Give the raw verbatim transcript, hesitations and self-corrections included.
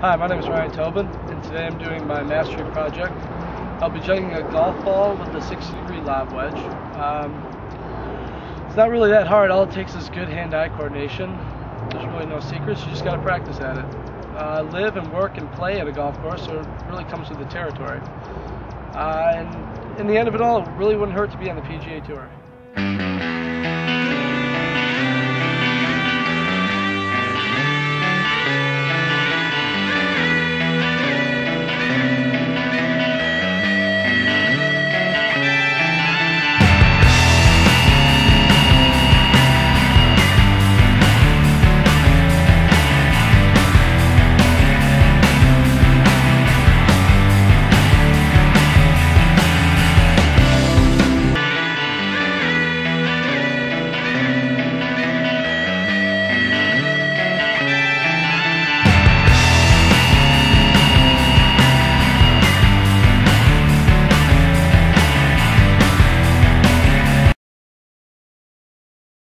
Hi, my name is Ryan Tobin, and today I'm doing my mastery project. I'll be juggling a golf ball with a sixty degree lob wedge. Um, it's not really that hard. All it takes is good hand-eye coordination. There's really no secrets. You just got to practice at it. Uh, live and work and play at a golf course, so it really comes with the territory. Uh, and in the end of it all, it really wouldn't hurt to be on the P G A Tour.